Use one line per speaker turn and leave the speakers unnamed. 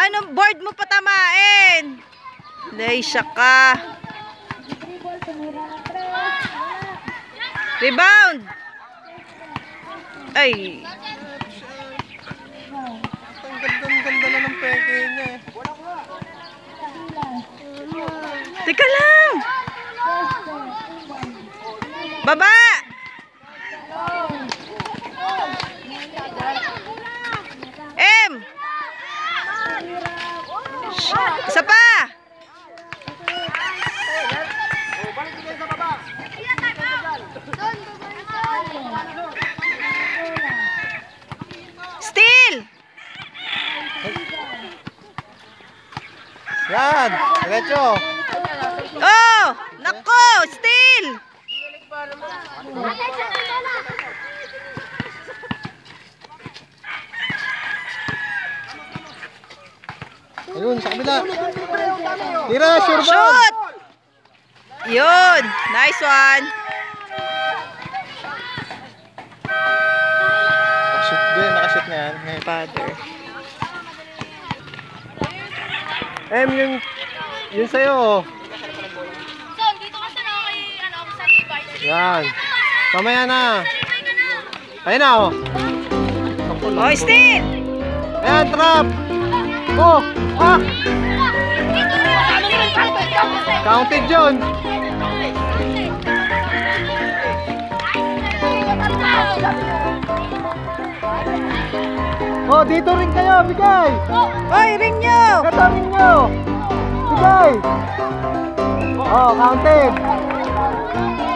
Paano board mo patamain? Lay siya ka. Rebound. Ay.
Ang ganda na ng peke niya eh.
Teka lang. Baba. M. Isa pa. Steal.
Yan, diretso.
Oh, nako, steal.
Ayun, sa kabila. Tira, sure ball.
Shoot. Yun, nice one.
Nakashoot din, nakashoot na yan.
Father.
Yun sa'yo.
Son, dito ka sa sa Levi's.
Yan. Mamaya na. Ayun na oh.
Oh, steal.
Ayan, trap. Oh, ah. Counted yun. Oh, dito rin kayo, bigay.
Oy, ring nyo.
Ito rin nyo. Bigay. Oh, counted.